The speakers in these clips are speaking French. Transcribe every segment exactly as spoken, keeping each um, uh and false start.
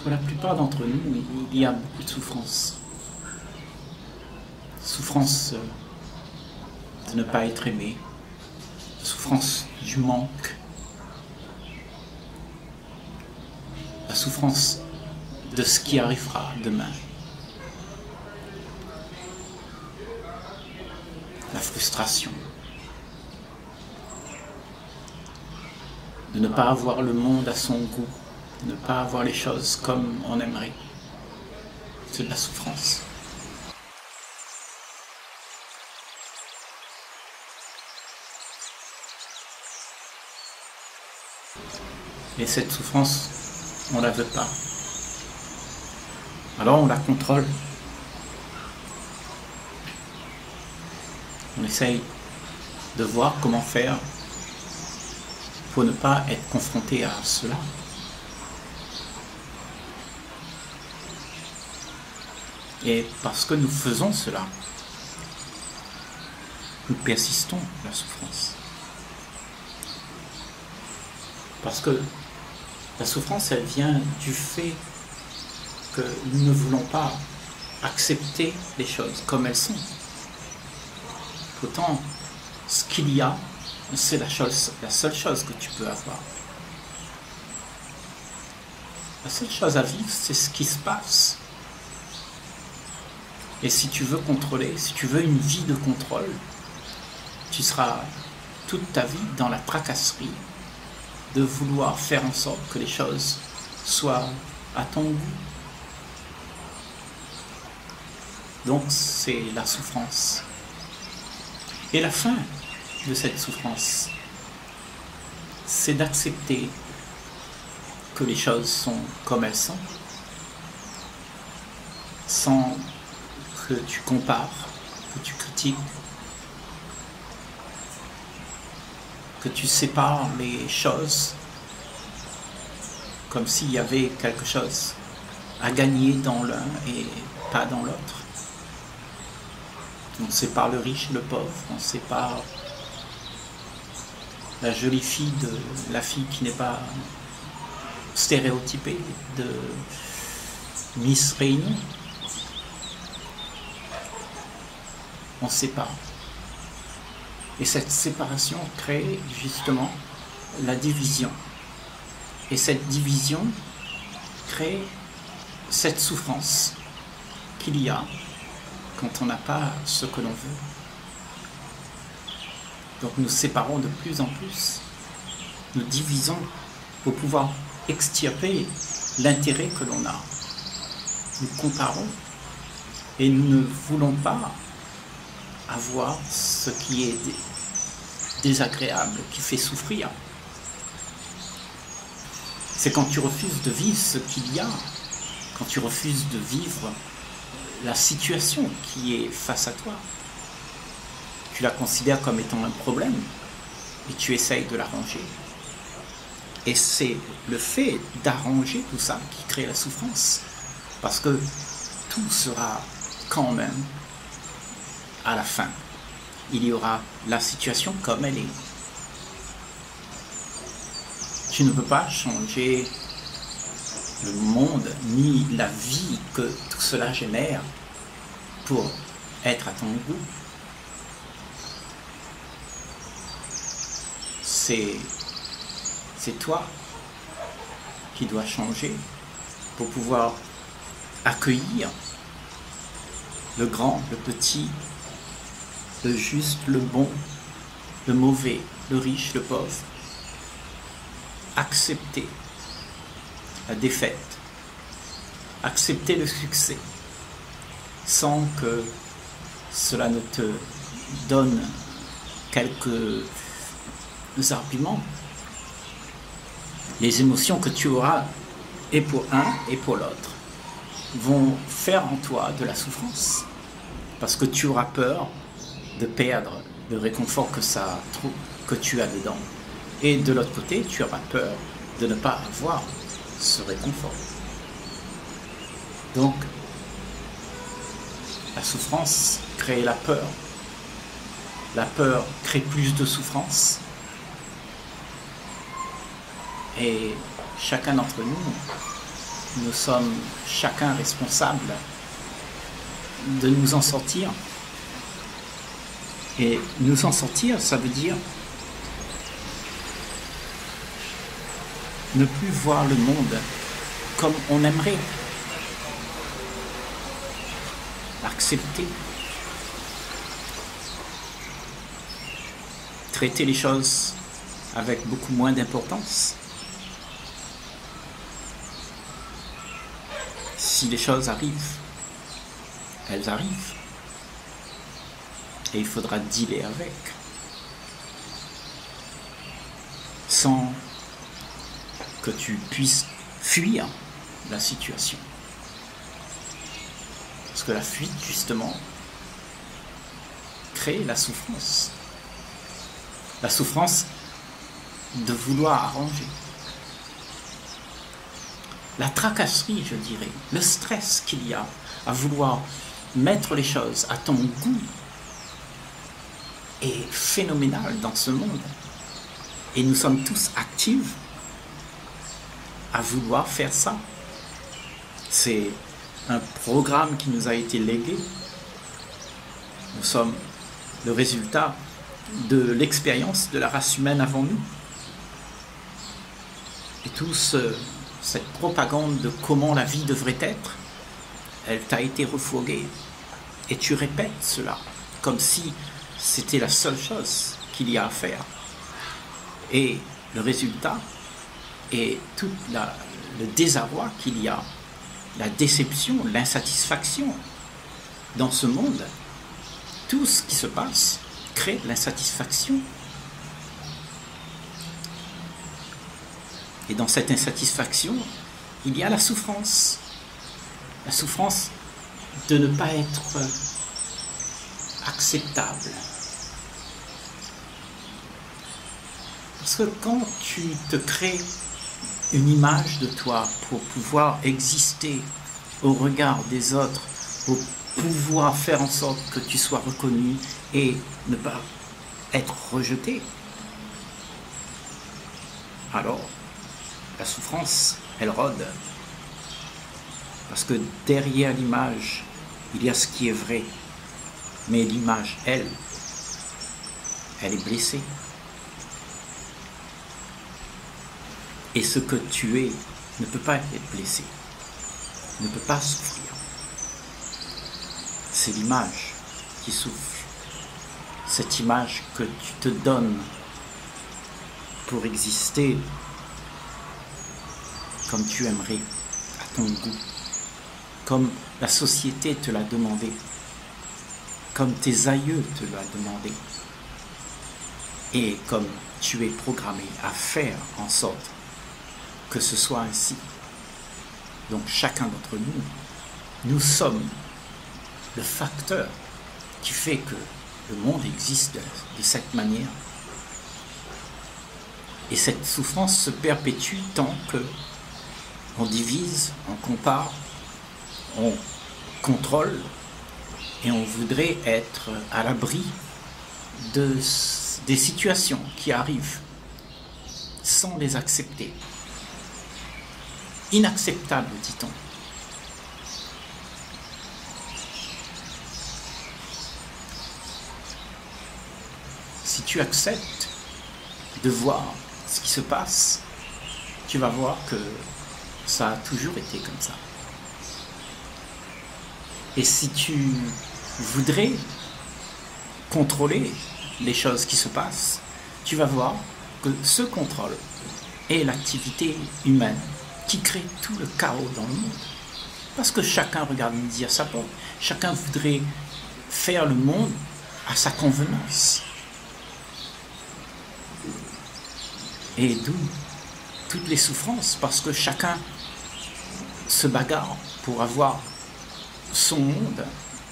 Pour la plupart d'entre nous, il y a beaucoup de souffrance. Souffrance de ne pas être aimé, souffrance du manque, la souffrance de ce qui arrivera demain, la frustration de ne pas avoir le monde à son goût, de ne pas avoir les choses comme on aimerait. C'est de la souffrance. Et cette souffrance, on ne la veut pas. Alors on la contrôle. On essaye de voir comment faire pour ne pas être confronté à cela. Et parce que nous faisons cela, nous persistons dans la souffrance. Parce que la souffrance, elle vient du fait que nous ne voulons pas accepter les choses comme elles sont. Pourtant, ce qu'il y a, c'est la, la seule chose que tu peux avoir. La seule chose à vivre, c'est ce qui se passe. Et si tu veux contrôler, si tu veux une vie de contrôle, tu seras toute ta vie dans la tracasserie de vouloir faire en sorte que les choses soient à ton goût. Donc c'est la souffrance. Et la fin de cette souffrance, c'est d'accepter que les choses sont comme elles sont, sans que tu compares, que tu critiques, que tu sépares les choses comme s'il y avait quelque chose à gagner dans l'un et pas dans l'autre. On sépare le riche et le pauvre, on sépare la jolie fille de la fille qui n'est pas stéréotypée de Miss Réunion. On sépare. Et cette séparation crée justement la division. Et cette division crée cette souffrance qu'il y a quand on n'a pas ce que l'on veut. Donc nous séparons de plus en plus. Nous divisons pour pouvoir extirper l'intérêt que l'on a. Nous comparons et nous ne voulons pas avoir ce qui est désagréable, qui fait souffrir. C'est quand tu refuses de vivre ce qu'il y a, quand tu refuses de vivre la situation qui est face à toi. Tu la considères comme étant un problème et tu essayes de l'arranger. Et c'est le fait d'arranger tout ça qui crée la souffrance. Parce que tout sera quand même à la fin. Il y aura la situation comme elle est. Tu ne peux pas changer le monde ni la vie que tout cela génère pour être à ton goût. C'est, c'est toi qui dois changer pour pouvoir accueillir le grand, le petit, le juste, le bon, le mauvais, le riche, le pauvre. Accepter la défaite, accepter le succès, sans que cela ne te donne quelques arguments. Les émotions que tu auras, et pour un et pour l'autre, vont faire en toi de la souffrance, parce que tu auras peur de perdre le réconfort que, ça, que tu as dedans. Et de l'autre côté, tu auras peur de ne pas avoir ce réconfort. Donc, la souffrance crée la peur. La peur crée plus de souffrance. Et chacun d'entre nous nous sommes chacun responsables de nous en sortir. Et nous en sortir, ça veut dire ne plus voir le monde comme on aimerait. Accepter. Traiter les choses avec beaucoup moins d'importance. Si les choses arrivent, elles arrivent. Et il faudra dealer avec. Sans que tu puisses fuir la situation. Parce que la fuite, justement, crée la souffrance. La souffrance de vouloir arranger. La tracasserie, je dirais, le stress qu'il y a à vouloir mettre les choses à ton goût est phénoménal dans ce monde. Et nous sommes tous actifs à vouloir faire ça. C'est un programme qui nous a été légué. Nous sommes le résultat de l'expérience de la race humaine avant nous. Et tout ce, cette propagande de comment la vie devrait être, elle t'a été refourguée. Et tu répètes cela, comme si c'était la seule chose qu'il y a à faire. Et le résultat est tout la, le désarroi qu'il y a, la déception, l'insatisfaction dans ce monde. Tout ce qui se passe crée de l'insatisfaction. Et dans cette insatisfaction, il y a la souffrance. La souffrance de ne pas être acceptable. Parce que quand tu te crées une image de toi pour pouvoir exister au regard des autres, pour pouvoir faire en sorte que tu sois reconnu et ne pas être rejeté, alors la souffrance, elle rôde. Parce que derrière l'image, il y a ce qui est vrai. Mais l'image, elle, elle est blessée. Et ce que tu es ne peut pas être blessé, ne peut pas souffrir. C'est l'image qui souffre. Cette image que tu te donnes pour exister comme tu aimerais, à ton goût, comme la société te l'a demandé, comme tes aïeux te l'ont demandé, et comme tu es programmé à faire en sorte que ce soit ainsi. Donc chacun d'entre nous, nous sommes le facteur qui fait que le monde existe de, de cette manière. Et cette souffrance se perpétue tant que on divise, on compare, on contrôle et on voudrait être à l'abri de, des situations qui arrivent sans les accepter. Inacceptable, dit-on. Si tu acceptes de voir ce qui se passe, tu vas voir que ça a toujours été comme ça. Et si tu voudrais contrôler les choses qui se passent, tu vas voir que ce contrôle est l'activité humaine qui crée tout le chaos dans le monde. Parce que chacun regarde midi à sa porte. Chacun voudrait faire le monde à sa convenance. Et d'où toutes les souffrances, parce que chacun se bagarre pour avoir son monde.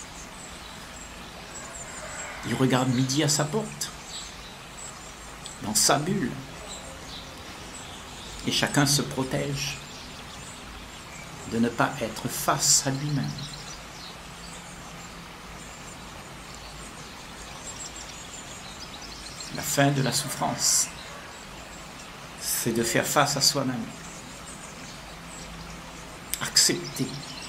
Il regarde midi à sa porte, dans sa bulle. Et chacun se protège de ne pas être face à lui-même. La fin de la souffrance, c'est de faire face à soi-même. accepter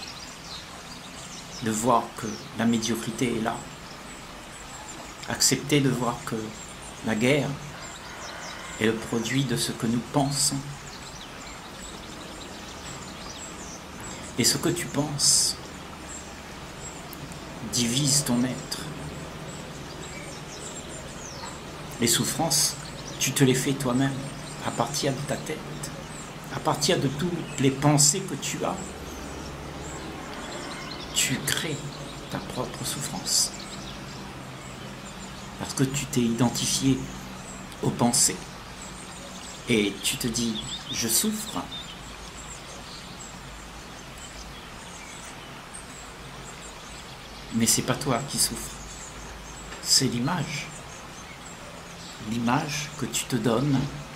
de voir que la médiocrité est là. Accepter de voir que la guerre est le produit de ce que nous pensons. Et ce que tu penses divise ton être. Les souffrances, tu te les fais toi-même, à partir de ta tête, à partir de toutes les pensées que tu as. Tu crées ta propre souffrance. Parce que tu t'es identifié aux pensées. Et tu te dis, je souffre. Mais c'est pas toi qui souffres. C'est l'image. L'image que tu te donnes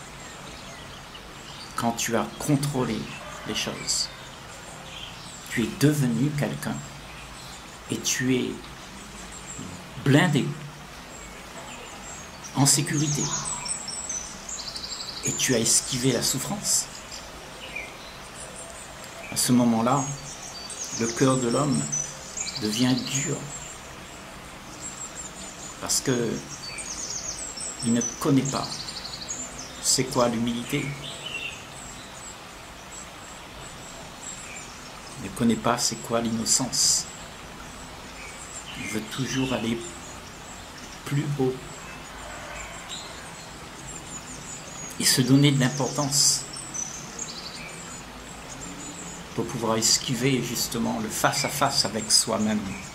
quand tu as contrôlé les choses. Tu es devenu quelqu'un et tu es blindé, en sécurité, et tu as esquivé la souffrance. À ce moment-là, le cœur de l'homme devient dur parce que il ne connaît pas c'est quoi l'humilité. Il ne connaît pas c'est quoi l'innocence. Il veut toujours aller plus haut et se donner de l'importance pour pouvoir esquiver justement le face-à-face avec soi-même.